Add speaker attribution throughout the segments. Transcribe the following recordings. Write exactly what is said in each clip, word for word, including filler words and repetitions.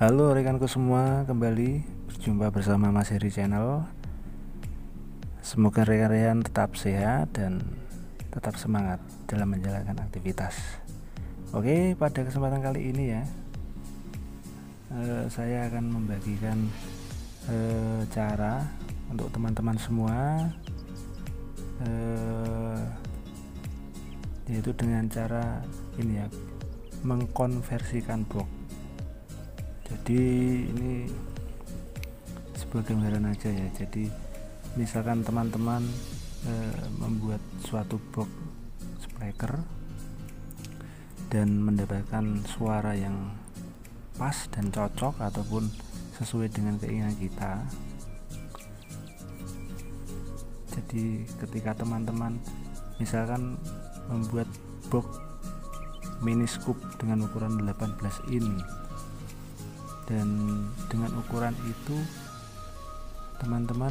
Speaker 1: Halo rekanku semua, kembali berjumpa bersama Mas Heri Channel. Semoga rekan-rekan tetap sehat dan tetap semangat dalam menjalankan aktivitas. Oke, pada kesempatan kali ini ya, eh, saya akan membagikan eh, cara untuk teman-teman semua, eh, yaitu dengan cara ini ya, mengkonversikan box. Jadi ini sebuah gambaran aja ya. Jadi misalkan teman-teman e, membuat suatu box spreaker dan mendapatkan suara yang pas dan cocok ataupun sesuai dengan keinginan kita. Jadi ketika teman-teman misalkan membuat box mini scoop dengan ukuran delapan belas in, dan dengan ukuran itu teman-teman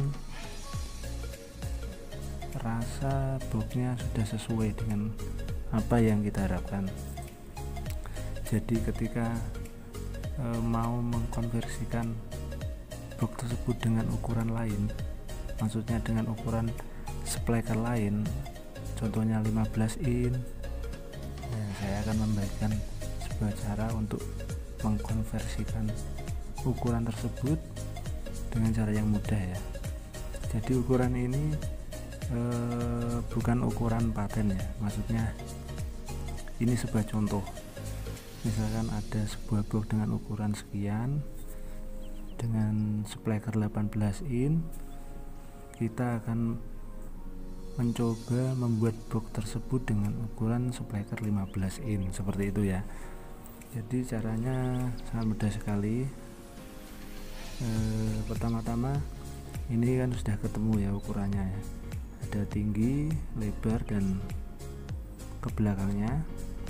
Speaker 1: rasa boxnya sudah sesuai dengan apa yang kita harapkan. Jadi ketika e, mau mengkonversikan box tersebut dengan ukuran lain, maksudnya dengan ukuran spreaker lain, contohnya lima belas in, dan saya akan membagikan sebuah cara untuk mengkonversikan ukuran tersebut dengan cara yang mudah ya. Jadi ukuran ini eh, bukan ukuran paten ya, maksudnya ini sebuah contoh. Misalkan ada sebuah box dengan ukuran sekian dengan spreaker delapan belas in, kita akan mencoba membuat box tersebut dengan ukuran spreaker lima belas in, seperti itu ya. Jadi caranya sangat mudah sekali. E, pertama-tama ini kan sudah ketemu ya ukurannya ya. Ada tinggi, lebar, dan ke belakangnya.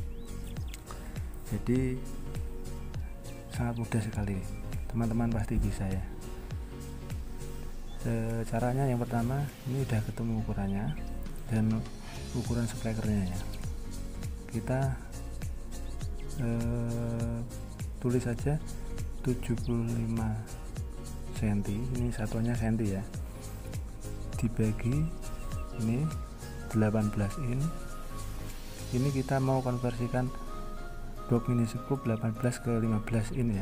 Speaker 1: Jadi sangat mudah sekali. Teman-teman pasti bisa ya. E, caranya yang pertama, ini sudah ketemu ukurannya dan ukuran spreakernya ya. Kita Eh, tulis saja tujuh puluh lima sentimeter, ini satuannya senti ya, dibagi ini delapan belas in. Ini kita mau konversikan box mini scoop delapan belas ke lima belas in ya,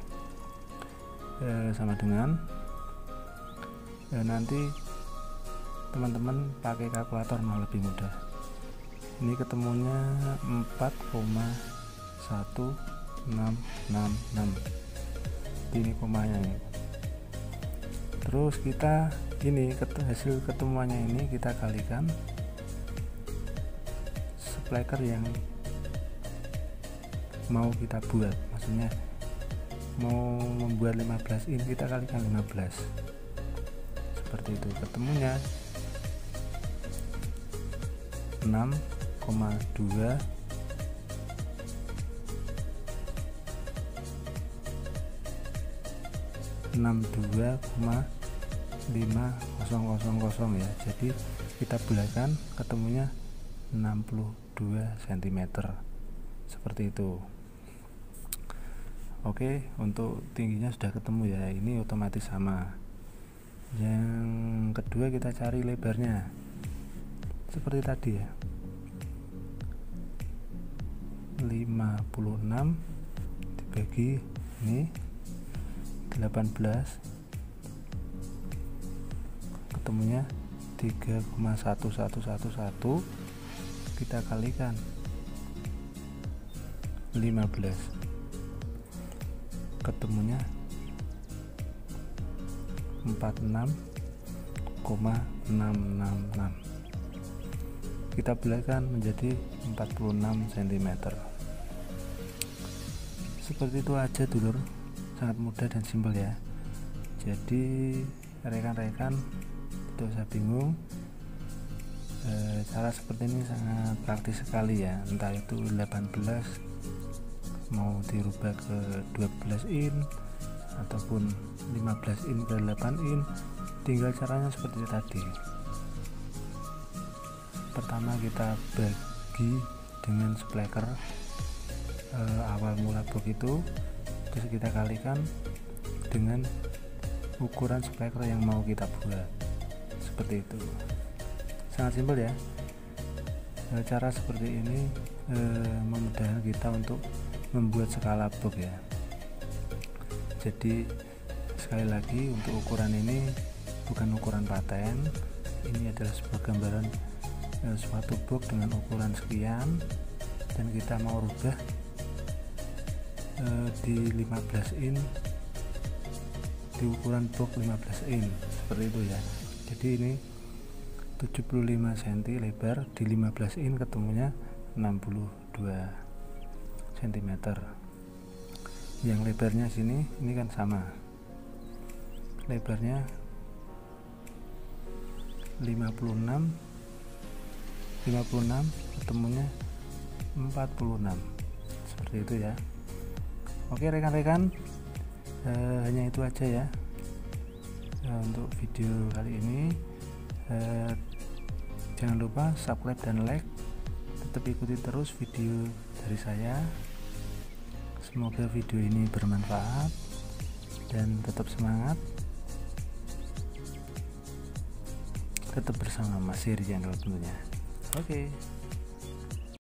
Speaker 1: eh, sama dengan eh, nanti teman-teman pakai kalkulator malah lebih mudah. Ini ketemunya empat koma satu enam enam enam, ini komanya ya. Terus kita ini hasil ketemuannya ini kita kalikan spreaker yang mau kita buat, maksudnya mau membuat lima belas in, kita kalikan lima belas, seperti itu. Ketemunya enam koma dua enam dua koma lima nol nol nol ya. Jadi kita bulatkan, ketemunya enam puluh dua sentimeter, seperti itu. Oke, untuk tingginya sudah ketemu ya, ini otomatis sama. Yang kedua kita cari lebarnya seperti tadi ya, lima puluh enam dibagi ini delapan belas, ketemunya tiga koma satu satu satu satu, kita kalikan lima belas, ketemunya empat puluh enam koma enam enam enam, kita bulatkan menjadi empat puluh enam sentimeter. Seperti itu aja dulur, sangat mudah dan simpel ya. Jadi rekan-rekan tidak usah bingung, e, cara seperti ini sangat praktis sekali ya. Entah itu delapan belas mau dirubah ke dua belas in ataupun lima belas in ke delapan in, tinggal caranya seperti tadi. Pertama kita bagi dengan spreaker e, awal mula box itu terus kita kalikan dengan ukuran spekler yang mau kita buat. Seperti itu, sangat simpel ya. Cara seperti ini e, memudahkan kita untuk membuat skala box ya. Jadi sekali lagi, untuk ukuran ini bukan ukuran paten, ini adalah sebuah gambaran e, suatu box dengan ukuran sekian, dan kita mau rubah e, di lima belas in, di ukuran box lima belas in, seperti itu ya. Jadi ini tujuh puluh lima sentimeter lebar, di lima belas in ketemunya enam puluh dua sentimeter. Yang lebarnya sini ini kan sama, lebarnya lima puluh enam ketemunya empat puluh enam, seperti itu ya. Oke rekan-rekan, eh, hanya itu aja ya eh, untuk video kali ini. eh, jangan lupa subscribe dan like, tetap ikuti terus video dari saya. Semoga video ini bermanfaat dan tetap semangat, tetap bersama Mas Heri Channel tentunya. Oke.